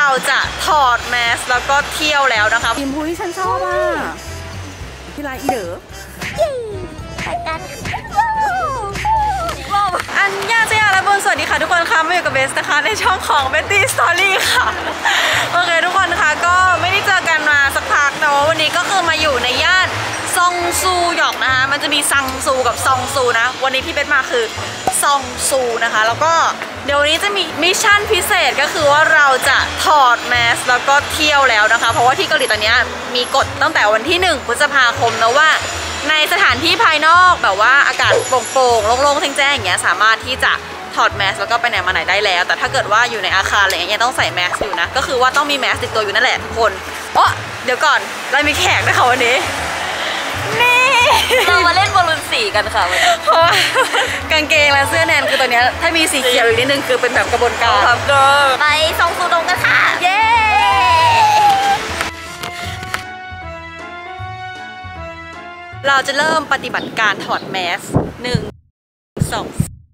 เราจะถอดแมสแล้วก็เที่ยวแล้วนะคะพิมพุ้ยฉันชอบอ่ะที่ไรอีเด๋อไปกันอันยาเจียและบุญสวัสดีค่ะทุกคนค่ะมาอยู่กับเบสนะคะในช่องของ Betty Story ค่ะโอเคทุกคนนะคะก็ไม่ได้เจอกันมาสักพักแต่ว่าวันนี้ก็คือมาอยู่ในย่านซองซูหยอกนะคะมันจะมีซังซูกับซองซูนะวันนี้ที่เบสมาคือซองซูนะคะแล้วก็เดี๋ยววันนี้จะมีมิชชั่นพิเศษก็คือว่าเราจะถอดแมสแล้วก็เที่ยวแล้วนะคะเพราะว่าที่เกาหลีตอนนี้มีกฎตั้งแต่วันที่1 พฤษภาคมนะว่าในสถานที่ภายนอกแบบว่าอากาศโปร่งๆโล่งๆแจ้งๆอย่างเงี้ยสามารถที่จะถอดแมสแล้วก็ไปไหนมาไหนได้แล้วแต่ถ้าเกิดว่าอยู่ในอาคารอะไรเงี้ยต้องใส่แมสอยู่นะก็คือว่าต้องมีแมสติดตัวอยู่นั่นแหละทุกคนเดี๋ยวก่อนเรามีแขกด้วยค่ะวันนี้นี่เรามาเล่นบอลลูนสีกันค่ะวันนี้เพราะว่ากางเกงและเสื้อแนนคือตอนนี้ถ้ามีสีเขียวอีกนิดนึงคือเป็นแบบกระบวนการไปซองซูดงกันค่ะเย้เราจะเริ่มปฏิบัติการถอดแมส1 2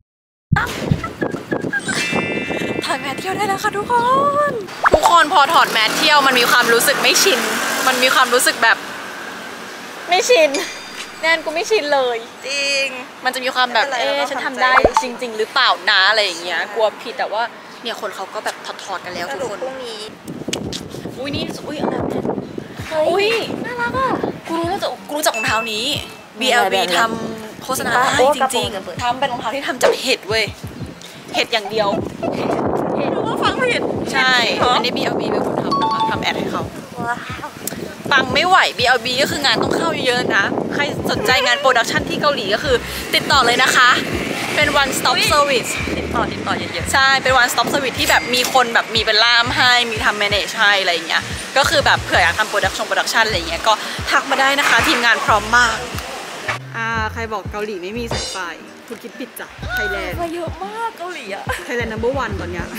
ถอดแมสเที่ยวได้แล้วค่ะทุกคนพอถอดแมสเที่ยวมันมีความรู้สึกไม่ชินมันมีความรู้สึกแบบไม่ชินแนนกูไม่ชินเลยจริงมันจะมีความแบบฉันทำได้จริงๆหรือเปล่านะอะไรอย่างเงี้ยกลัวผิดแต่ว่าเนี่ยคนเขาก็แบบถอดกันแล้วทุกคนพรุ่งนี้อุ้ยนี่อุ้ยอะไรเนี่ยอุ้ยน่ารักอ่ะกูรู้จักรองเท้านี้ BLB ทำโฆษณาได้จริงๆทำเป็นรองเท้าที่ทำจากเห็ดเว้ยเห็ดอย่างเดียวเห็ดรู้ว่าฟังผิดใช่อันนี้ BLB เป็นคนทำนะคะทำแอดให้เขาปังไม่ไหว BLB ก็คืองานต้องเข้าเยอะๆนะใครสนใจงานโปรดักชันที่เกาหลีก็คือติดต่อเลยนะคะเป็น one stop service ติดต่อเยอะๆใช่เป็น one stop service ที่แบบมีคนแบบมีเป็นล่ามให้มีทำ manage ให้อะไรอย่างเงี้ยก็คือแบบเผื่ออยากทำโปรดักชันอะไรอย่างเงี้ยก็ทักมาได้นะคะทีมงานพร้อมมากใครบอกเกาหลีไม่มีสายไฟคุณคิดผิดจ้ะไทยแลนด์เยอะมากเกาหลีอะไทยแลนด์ number 1ตอนเนี้ย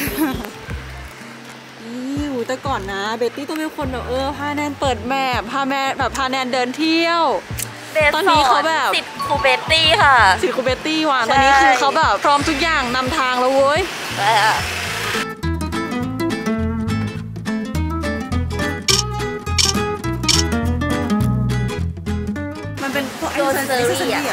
แต่ก่อนนะเบตตี้ต้องเป็นคนแบบพาแนนเปิดแมพพาแนนเดินเที่ยวตอนนี้เขาแบบสิทธิ์ครูเบตตี้ค่ะสิทธิ์ครูเบตตี้ว่ะตอนนี้คือเขาแบบพร้อมทุกอย่างนำทางแล้วเว้ยมันเป็นพวกโดนเซอร์รี่อ่ะ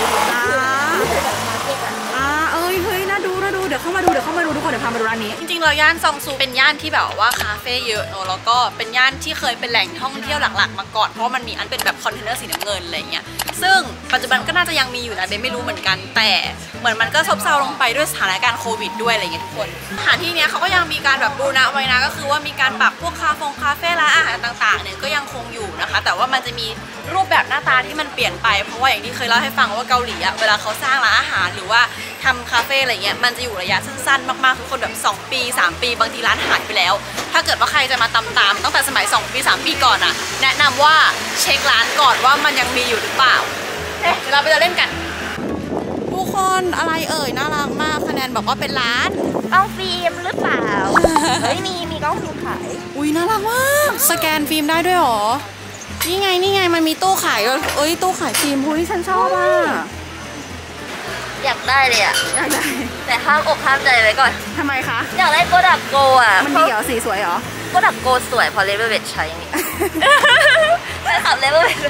เฮ้ยน่าดูเดี๋ยวเข้ามาดูทุกคนเดี๋ยวพามาดูร้านนี้จริงๆเราย่านซองซูเป็นย่านที่แบบว่าคาเฟ่เยอะเนอะแล้วก็เป็นย่านที่เคยเป็นแหล่งท่องเที่ยวหลักๆมาก่อนเพราะมันมีอันเป็นแบบคอนเทนเนอร์สีน้ำเงินอะไรเงี้ยซึ่งปัจจุบันก็น่าจะยังมีอยู่นะเบนไม่รู้เหมือนกันแต่เหมือนมันก็ซบเซาลงไปด้วยสถานการณ์โควิดด้วยอะไรเงี้ยทุกคนสถานที่เนี้ยเขาก็ยังมีการแบบบูรณะไว้นะก็คือว่ามีการปรับพวกคาเฟ่ร้านอาหารต่างๆเนี่ยก็ยังคงอยู่นะคะแต่ว่ามันจะมีรูปแบบหน้าตาที่มันเปลี่ยนไปเพราะว่าอย่างที่เคยเล่าให้ฟังว่าเกาหลีอะเวลาเขาสร้างร้านอาหารหรือว่าทำคาเฟ่อะไรเงี้ยมันจะอยู่ระยะสั้นๆมากๆทุกคนแบบ2 ปี 3 ปีบางทีร้านหายไปแล้วถ้าเกิดว่าใครจะมาตามตั้งแต่สมัย2 ปี 3 ปีก่อนอะแนะนำว่าเช็คร้านก่อนว่ามันยังมีอยู่หรือเปล่าเดี๋ยวเราไปเล่นกันทุกคนอะไรน่ารักมากคะแนนบอกว่าเป็นร้านกล้องฟิล์มหรือเปล่าเฮ้ยมีกล้องฟิล์มขายอุ้ยน่ารักมากสแกนฟิล์มได้ด้วยหรอนี่ไงมันมีตู้ขายด้วยตู้ขายฟิล์มอุ้ยฉันชอบอ่ะอยากได้เลยอ่ะอยากได้แต่ห้ามอกห้ามใจไว้ก่อนทำไมคะอยากได้โกดักโกอ่ะมันดีเหรอสีสวยเหรอโกดักโกสวยพอเลเวอร์เวทใช้นี่ไปขับเลเวอร์เวท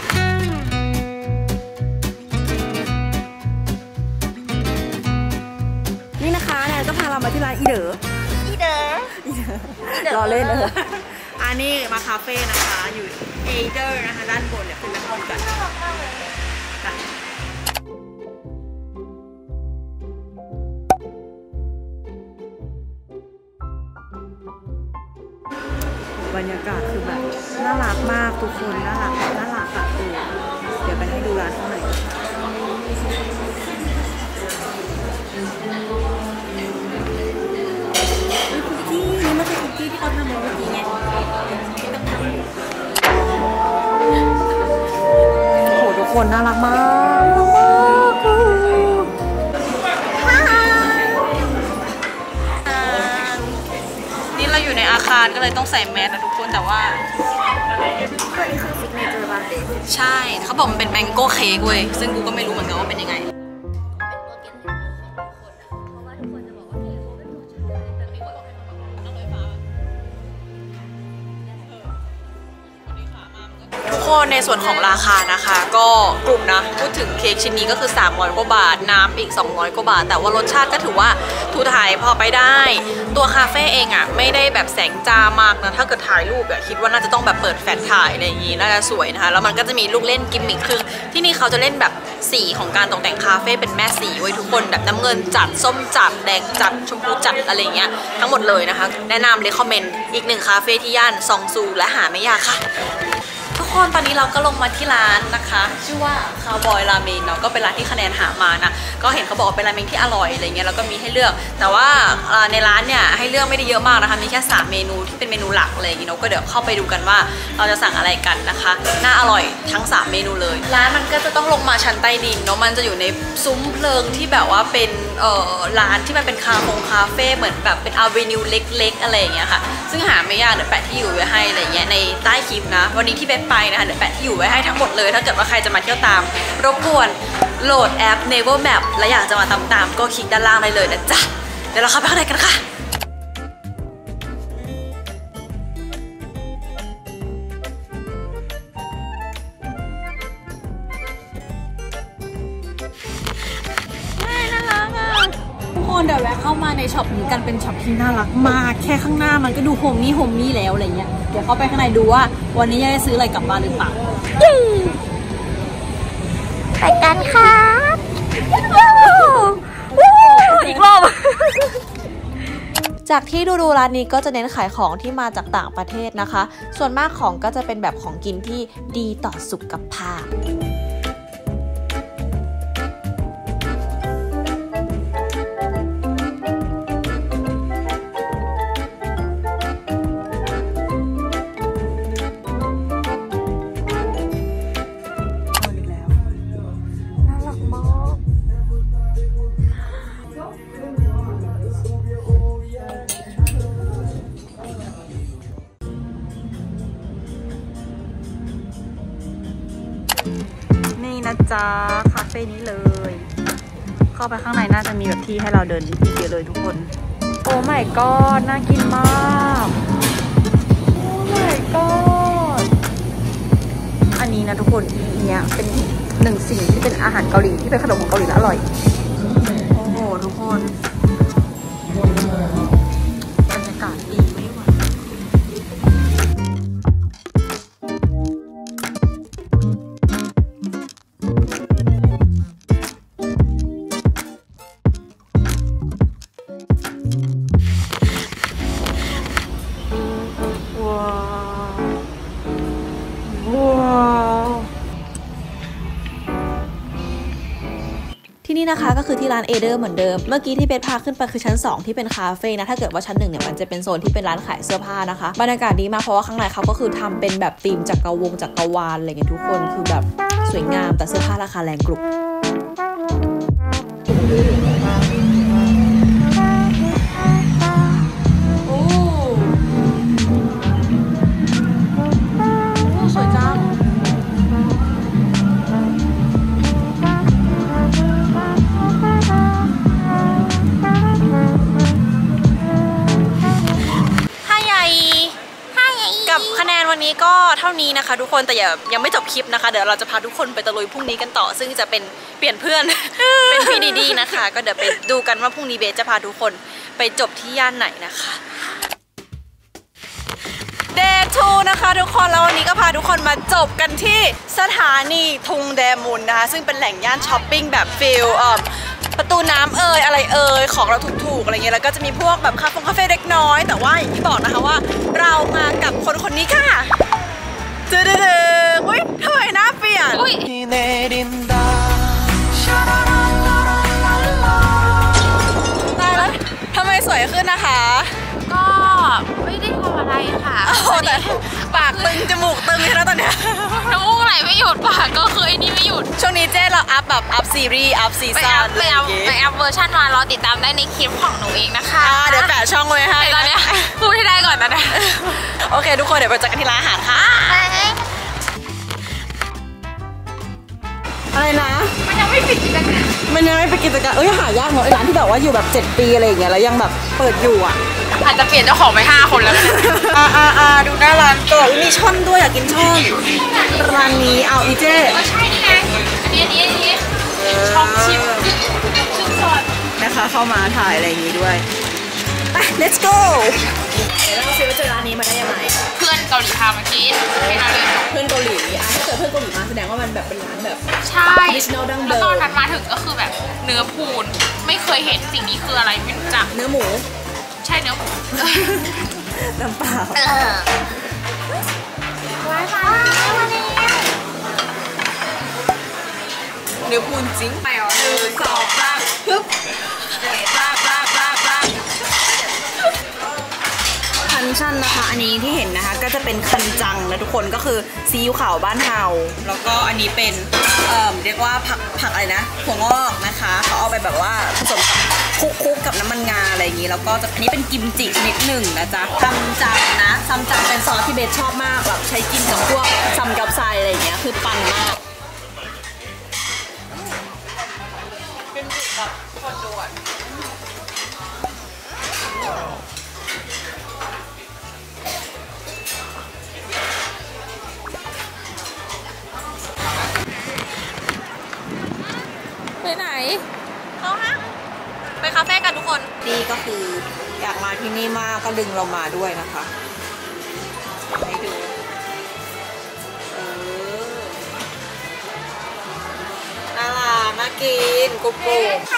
นี่นะคะแนนก็พาเรามาที่ร้านอีเด๋อรอเล่นอันนี้มาคาเฟ่นะคะอยู่เอเดอร์นะคะด้านบนเนี่ยเป็นด้านบนกันบรรยากาศคือแบบน่ารักมากทุกคนน่ารักอ่ะเดี๋ยวไปให้ดูร้านข้างในคุกกี้นี่ไม่ใช่คุกกี้ที่เขาทำเป็นคุกกี้ไงโอ้โหทุกคนน่ารักมากนี่เราอยู่ในอาคารก็เลยต้องใส่แมสนะทุกคนแต่ว่านี่คือซิกเนเจอร์บาร์เดย์ใช่เขาบอกมันเป็นแมงโก้เค้กเว้ยซึ่งกูก็ไม่รู้เหมือนกันว่าเป็นยังไงคนในส่วนของราคานะคะก็กลุ่มนะพูดถึงเค้กชิ้นนี้ก็คือ300 กว่าบาทน้ำอีก200 กว่าบาทแต่ว่ารสชาติก็ถือว่าถูถ่ายพอไปได้ตัวคาเฟ่เองอ่ะไม่ได้แบบแสงจ้ามากนะถ้าเกิดถ่ายรูปอ่ะคิดว่าน่าจะต้องแบบเปิดแฟลชถ่ายอะไรอย่างงี้น่าจะสวยนะคะแล้วมันก็จะมีลูกเล่นกิมมิคคือที่นี่เขาจะเล่นแบบสีของการตกแต่งคาเฟ่เป็นแม่สีไว้ทุกคนแบบน้ำเงินจัดส้มจัดแดงจัดชมพูจัดอะไรเงี้ยทั้งหมดเลยนะคะแนะนำเลยคอมเมนต์อีกหนึ่งคาเฟ่ที่ย่านซองซูและหาไม่ยากค่ะทุกคนตอนนี้เราก็ลงมาที่ร้านนะคะชื่อว่าคาวบอยราเมนเนาะก็เป็นร้านที่คะแนนหามานะก็เห็นเขาบอกเป็นราเมนที่อร่อยอะไรเงี้ยแล้วก็มีให้เลือกแต่ว่าในร้านเนี่ยให้เลือกไม่ได้เยอะมากนะคะมีแค่3เมนูที่เป็นเมนูหลักอะไรอย่างเงี้ยก็เดี๋ยวเข้าไปดูกันว่าเราจะสั่งอะไรกันนะคะน่าอร่อยทั้ง3เมนูเลยร้านมันก็จะต้องลงมาชั้นใต้ดินเนาะมันจะอยู่ในซุ้มเพลิงที่แบบว่าเป็นร้านที่มันเป็นคาเฟ่เหมือนแบบเป็นอาเวนิวเล็กๆอะไรอย่างเงี้ยค่ะซึ่งหาไม่ยากเดี๋ยวแปะที่อยู่ไว้ให้อะไรเงี้ยในใต้คลิปนะวันนี้ที่ไปนะคะเดี๋ยวแปะที่อยู่ไว้ให้ทั้งหมดเลยถ้าเกิดว่าใครจะมาเที่ยวตามรบกวนโหลดแอป Naver Map และอยากจะมาตามก็คลิกด้านล่างได้เลยนะจ๊ะเดี๋ยวเราเข้าไปข้างในกันค่ะน่ารักอ่ะทุกคนเดี๋ยวแวะเข้ามาในช็อปนี้กันเป็นช็อปที่น่ารักมากแค่ข้างหน้ามันก็ดูโฮมมี่แล้วอะไรเงี้ยเดี๋ยวเข้าไปข้างในดูว่าวันนี้จะซื้ออะไรกลับบ้านหรือเปล่าไปกันครับอีกรอบจากที่ดูร้านนี้ก็จะเน้นขายของที่มาจากต่างประเทศนะคะส่วนมากของก็จะเป็นแบบของกินที่ดีต่อสุขภาพนี่นะจ๊ะคาเฟ่นี้เลยเข้าไปข้างในน่าจะมีแบบที่ให้เราเดินอีกเยอะเลยทุกคนโอ้ my god น่ากินมากโอ้ my god อันนี้นะทุกคนเนี่ยเป็นหนึ่งสิ่งที่เป็นอาหารเกาหลีที่เป็นขนมของเกาหลีและอร่อยโอ้โหทุกคนบรรยากาศดีไม่ไหวที่นี่นะคะก็คือที่ร้านเอเดอร์เหมือนเดิมเมื่อกี้ที่เบสพาขึ้นไปคือชั้น2ที่เป็นคาเฟ่นะถ้าเกิดว่าชั้น1เนี่ยมันจะเป็นโซนที่เป็นร้านขายเสื้อผ้านะคะบรรยากาศดีมากเพราะว่าข้างในเขาก็คือทำเป็นแบบธีมจักรวาลอะไรเงี้ยทุกคนคือแบบสวยงามแต่เสื้อผ้าราคาแรงกรุบสวยจังคะแนนวันนี้ก็เท่านี้นะคะทุกคนแต่ยังไม่จบคลิปนะคะเดี๋ยวเราจะพาทุกคนไปตะลุยพรุ่งนี้กันต่อซึ่งจะเป็นเปลี่ยนเพื่อน เป็นพี่ดีๆนะคะก็เดี๋ยวไปดูกันว่าพรุ่งนี้เบสจะพาทุกคนไปจบที่ย่านไหนนะคะเดย์ทูนะคะทุกคนแล้ววันนี้ก็พาทุกคนมาจบกันที่สถานีทุงแดมุนนะคะซึ่งเป็นแหล่งย่านช้อปปิ้งแบบฟิลประตูน้ำอะไรของเราถูกๆอะไรเงี้ยแล้วก็จะมีพวกแบบคาเฟ่เล็กน้อยแต่ว่าอย่างที่บอกนะคะว่าเรามากับคนนี้ค่ะอุ้ยทำไมหน้าเปลี่ยนตายแล้วทำไมสวยขึ้นนะคะก็ไม่ได้ทำอะไรค่ะแต่ปากตึงจมูกตึงแล้วตอนเนี้ยน้ำมูกไหลไม่หยุดปากก็คือไอ้นี่ไม่หยุดช่วงนี้เจ๊เราอัพซีรีส์อัพซีซั่นไปอัพเวอร์ชันมารอติดตามได้ในคลิปของหนูเองนะคะเดี๋ยวแปะช่องไว้ให้ตอนนี้พูดให้ได้ก่อนนะโอเคทุกคนเดี๋ยวไปเจอกันที่ร้านอาหารค่ะอะไรนะมันยังไม่ปิดกิจการหายากเนอะร้านที่แบบว่าอยู่แบบ7 ปีอะไรอย่างเงี้ยแล้วยังแบบเปิดอยู่อ่ะอาจจะเปลี่ยนเจ้าของไป5 คนแล้วดูหน้าร้านก่อนมีช่อนด้วยอยากกินช่อนร้านนี้เอาอีเจ้ใช่นี่ไงอันนี้ช็อกชิมชื่นชมนะคะเข้ามาถ่ายอะไรอย่างงี้ด้วยไป let's go เดี๋ยวเราซื้อเจอร้านนี้มาได้ยังไงเพื่อนเกาหลีพามากินให้เราเลยเพื่อนเกาหลีถ้าเกิดเพื่อนเกาหลีมาแสดงว่ามันแบบเป็นร้านแบบใช่ traditional ดั้งเดิแล้วมตอนนั้นมาถึงก็คือแบบเนื้อพูนไม่เคยเห็นสิ่งนี้คืออะไรไม่รู้จักเนื้อหมูใช่เนื้อหมูน้ำเปล่าว้ายมาวันนี้เนื้อพูนจริงไปอ๋อ1 2 3ปึ๊บลากคันชั่นนะคะอันนี้ที่เห็นนะคะก็จะเป็นคันจังนะทุกคนก็คือซีอิ๊วขาวบ้านเฮาแล้วก็อันนี้เป็นเรียกว่าผักอะไรนะถั่วงอกนะคะเขาเอาไปแบบว่าผสมกับคุกกับน้ำมันงาอะไรอย่างนี้แล้วก็อันนี้เป็นกิมจิชนิดหนึ่งนะจ๊ะซัมจังนะซัมจังเป็นซอสที่เบสชอบมากแบบใช้กินกับพวกซัมกับไซอะไรอย่างเงี้ยคือปังมากกิมจิกับคนด่วนไปไหนเข้าห้างไปคาเฟ่กันทุกคนนี่ก็คืออยากมาที่นี่มากก็ดึงเรามาด้วยนะคะให้ดูน่ารักน่ากินกรุบกรุบ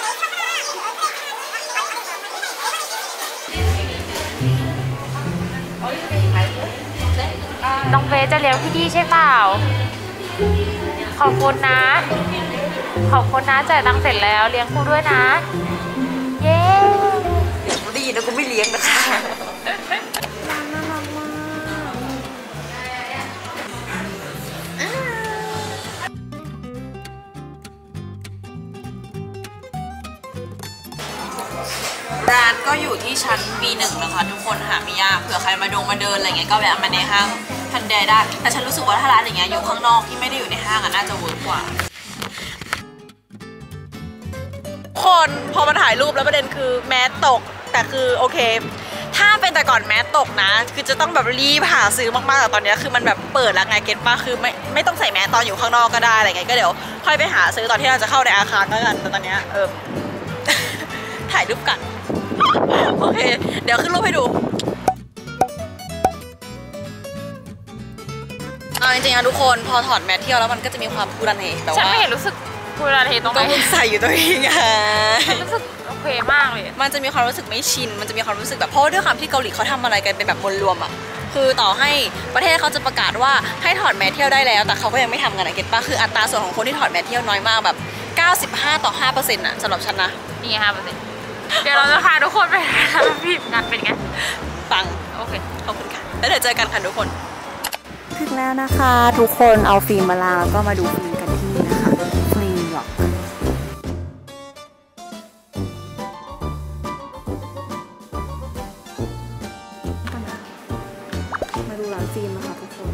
น้องเบสจะเลี้ยงพี่ดีใช่เปล่า ขอบคุณนะ ขอบคุณนะจ่ายตังค์เสร็จแล้วเลี้ยงกูด้วยนะ เย้เดี๋ยวกูได้ยินแล้วกูไม่เลี้ยงนะคะร้านก็อยู่ที่ชั้น B1 นะคะทุกคนหาไม่ยากเผื่อใครมาเดินอะไรเงี้ยก็แวะมาในห้างทันใดได้แต่ฉันรู้สึกว่าถ้าร้านอย่างเงี้ยอยู่ข้างนอกที่ไม่ได้อยู่ในห้างน่าจะเวิร์กกว่าคนพอมาถ่ายรูปแล้วประเด็นคือแมสตกแต่คือโอเคถ้าเป็นแต่ก่อนแมสตกนะคือจะต้องแบบรีบหาซื้อมากๆแต่ตอนนี้คือมันแบบเปิดแล้วไงเก็ตป้าคือไม่ต้องใส่แมสตอนอยู่ข้างนอกก็ได้อะไรเงี้ยก็เดี๋ยวค่อยไปหาซื้อตอนที่เราจะเข้าในอาคารแล้วกันแต่ตอนนี้ถ่ายรูปกันโอเคเดี๋ยวขึ้นรูปให้ดูเอาจริงๆนะทุกคนพอถอดแมสเที่ยวแล้วมันก็จะมีความพูรันเฮแต่ว่าฉันไม่เห็นรู้สึกพูดอะไรตรงไหนก็คุณใส่อยู่ตัวเองไงฉันรู้สึกโอเคมากเลยมันจะมีความรู้สึกไม่ชินมันจะมีความรู้สึกแบบเพราะด้วยความที่เกาหลีเขาทำอะไรกันเป็นแบบมวลรวมอ่ะคือต่อให้ประเทศเขาจะประกาศว่าให้ถอดแมสเที่ยวได้แล้วแต่เขาก็ยังไม่ทำกันนะเก็ตป่ะคืออัตราส่วนของคนที่ถอดแมสเที่ยวน้อยมากแบบ95% อ่ะสำหรับฉันนะนี่5%เดี๋ยวเราจะพาทุกคนไปทำพิมพ์งานเป็นไงปังโอเคขอบคุณค่ะแล้วเดี๋ยวเจอกันค่ะทุกคนถึงแล้วนะคะทุกคนเอาฟิล์มมาล้างแล้วก็มาดูฟิล์มกันที่นี่นะคะฟิล์มหรอกมาดูร้านฟิล์มนะคะทุกคน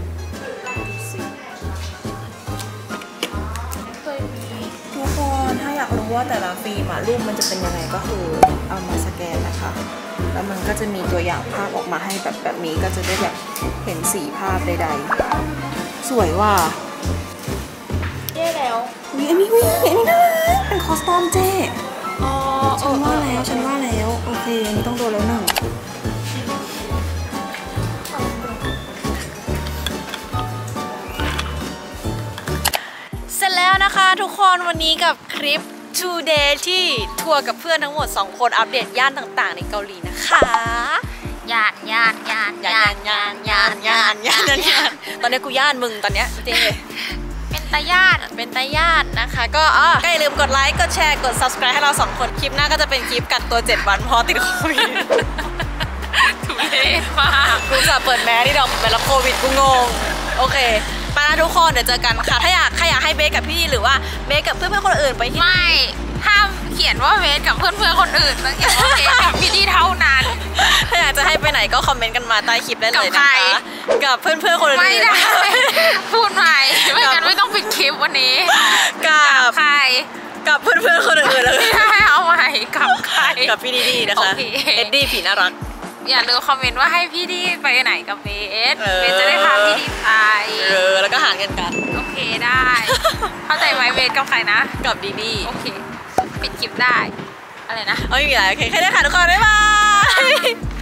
ทุกคนถ้าอยากรู้ว่าแต่ละฟิล์มอะรูปมันจะเป็นยังไงก็คือเอามาสแกนนะคะแล้วมันก็จะมีตัวอย่างภาพออกมาให้แบบนี้ก็จะได้แบบเห็นสีภาพใดๆสวยว่ะเย้แล้ววิอันนี้น่ารักเป็นคอสตอมเจ้ฉันว่าแล้วโอเคอันนี้ต้องโดนแล้วหนึ่งเสร็จแล้วนะคะทุกคนวันนี้กับคลิป Today ที่ทัวร์กับเพื่อนทั้งหมด2คนอัปเดตย่านต่างๆในเกาหลีนะคะย่านตอนนี้กูย่านมึงตอนเนี้ยเจ๊เป็นตาญาตินะคะก็ก็อย่าลืมกดไลค์กดแชร์กด subscribe ให้เรา2คนคลิปหน้าก็จะเป็นคลิปกักตัว7 วันเพราะติดโควิดทุเรศมากกูจะเปิดแมสที่ดอกไปแล้วโควิดกูงงโอเคไปนะทุกคนเดี๋ยวเจอกันค่ะถ้าอยากให้เบสกับพี่หรือว่าเบสกับเพื่อนๆคนอื่นไปที่ไม่ห้ามเขียนว่าเวทกับเพื่อนๆคนอื่นต้องเขียนว่าเวทกับพี่ดีเท่านั้นถ้าอยากจะให้ไปไหนก็คอมเมนต์กันมาใต้คลิปได้เลยกับใคนะรคะกับเพื่อนๆคนอื่นไม่ได้ พูดใหม่ไม่งั้นไม่ต้องปิดคลิปวันนี้กับใครกับเพื่อนๆคนอื่นเลยไม่ได้เอาใหม่กับใครกับพี่ดีๆนะคะโอเคเอ็ดดี้ผีน่ารักอย่าลืมคอมเมนต์ว่าให้พี่ดีไปไหนกับเบสเบสจะได้พาพี่ดีไปแล้วก็หาเงินกันโอเคได้ เข้าใจไหมเบสกับใครนะกับดีดีโอเค ปิดคลิปได้อะไรนะไม่มีอะไรโอเคแค่นี้ค่ะทุกคนบ๊ายบาย